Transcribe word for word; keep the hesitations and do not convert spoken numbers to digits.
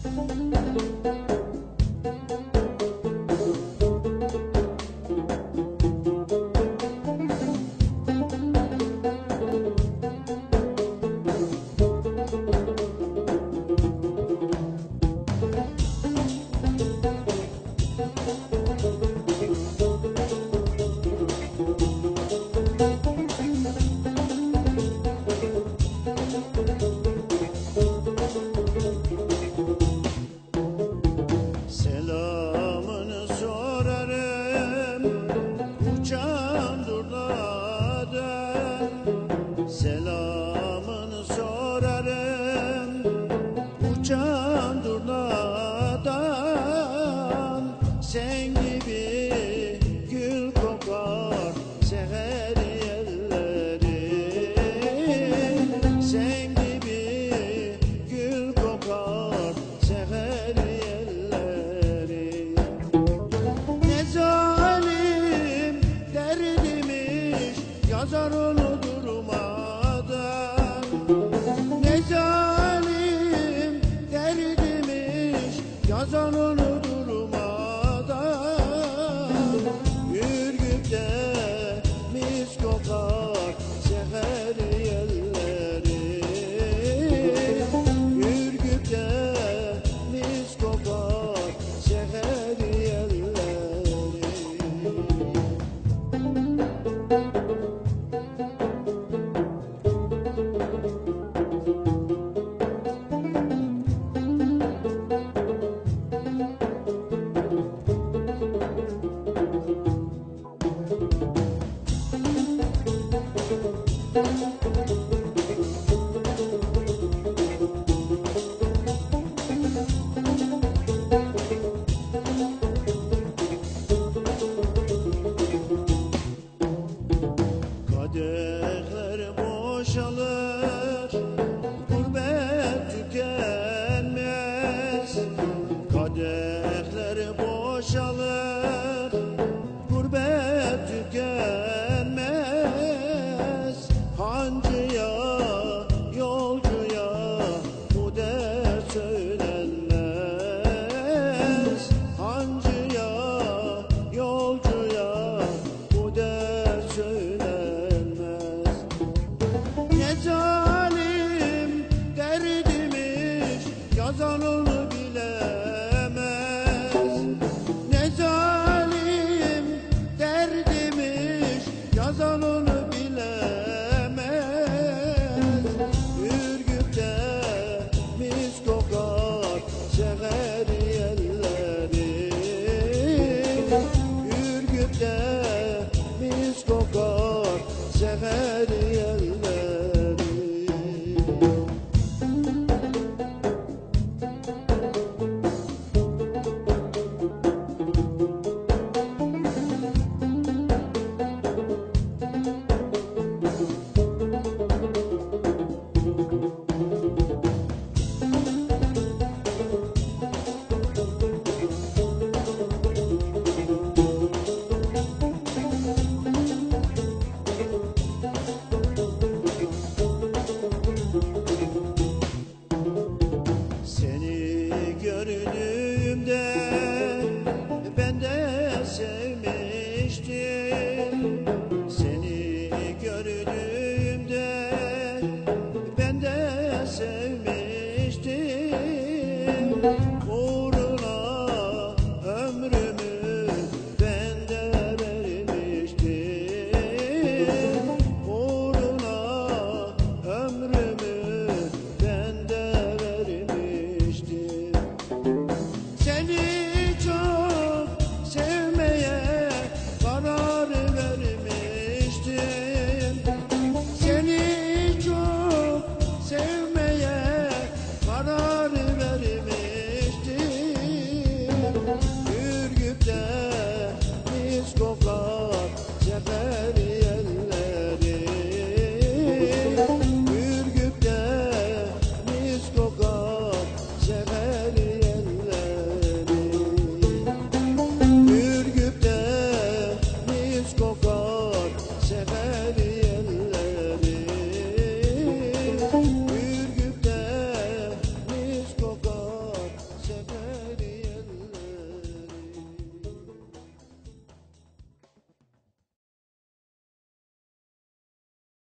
Selamını sorarım uçan durnadan, selamını sorarım uçan durnadan. Sen gibi gül kokar seher yerleri, sen gibi gül kokar seher yerleri. Ne zalim derdimiş yazar onu durmadan, ne zalim derdimiş yazar onu durmadan. Ürgüp'te mis kokar seher yerleri, Ürgüp'te mis kokar seher yerleri. Kadehler boşalır, gurbet tükenmez. Kadehler boşalır, gurbet tükenmez. Hancıya, yolcuya bu dert söylenmez. Hancıya, yolcuya bu dert söylenmez. Ne zalim derdimiş yazan onu bilemez. Ne zalim derdimiş yazan onu bilemez. Ürgüp'te mis kokar seher yerleri, Ürgüp'te mis kokar seher yerleri. Seni gördüğümde ben de sev